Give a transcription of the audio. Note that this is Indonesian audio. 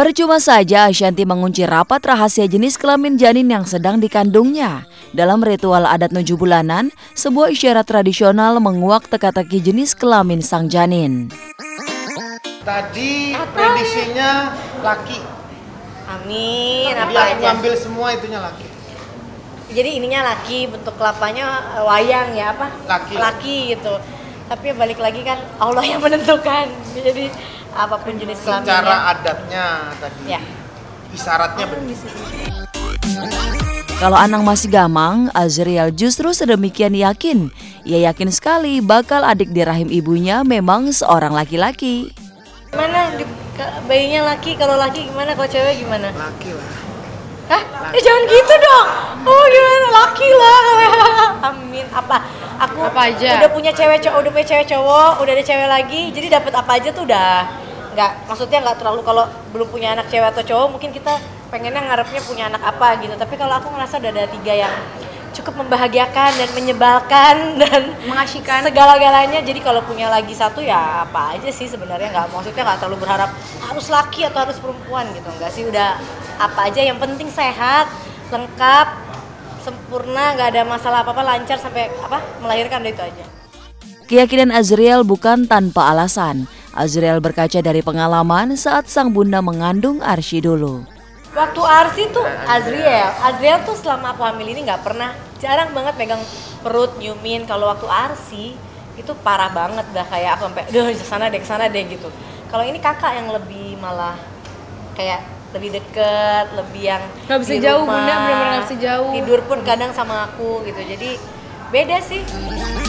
Percuma saja Ashanti mengunci rapat rahasia jenis kelamin janin yang sedang dikandungnya. Dalam ritual adat 7 bulanan, sebuah isyarat tradisional menguak teka-teki jenis kelamin sang janin. Tadi prediksinya laki. Amin. Dia Apa aja? ngambil semua itunya laki. Jadi ininya laki, bentuk kelapanya wayang ya apa? Laki gitu. Tapi balik lagi kan Allah yang menentukan. Jadi apapun jenis kelaminnya. Secara adatnya tadi. Ya. Isyaratnya benar. Kalau Anang masih gamang, Azriel justru sedemikian yakin. Ia yakin sekali bakal adik di rahim ibunya memang seorang laki-laki. Mana bayinya laki, kalau laki gimana, kalau cewek gimana? Laki lah. Hah? Jangan gitu dong. Oh gimana, laki lah. Amin. Aku apa aja? Udah punya cewek cowok, udah ada cewek lagi. Jadi dapat apa aja tuh udah maksudnya nggak terlalu, kalau belum punya anak cewek atau cowok mungkin kita pengennya ngarepnya punya anak apa gitu. Tapi kalau aku ngerasa udah ada 3 yang cukup membahagiakan dan menyebalkan dan mengasyikan segala-galanya. Jadi kalau punya lagi satu ya apa aja sih sebenarnya, maksudnya nggak terlalu berharap harus laki atau harus perempuan gitu, enggak sih, udah apa aja yang penting sehat, lengkap, sempurna, nggak ada masalah apa-apa, lancar sampai melahirkan, itu aja. Keyakinan Azriel bukan tanpa alasan. Azriel berkaca dari pengalaman saat sang bunda mengandung Arsy dulu. Waktu Arsy tuh Azriel tuh selama aku hamil ini jarang banget megang perut, nyumin. Kalau waktu Arsy itu parah banget dah, kayak aku sampai kesana deh gitu. Kalau ini kakak yang lebih malah kayak lebih deket, lebih yang nggak bisa di jauh, rumah, bunda benar-benar nggak bisa jauh. Tidur pun kadang sama aku gitu, jadi beda sih.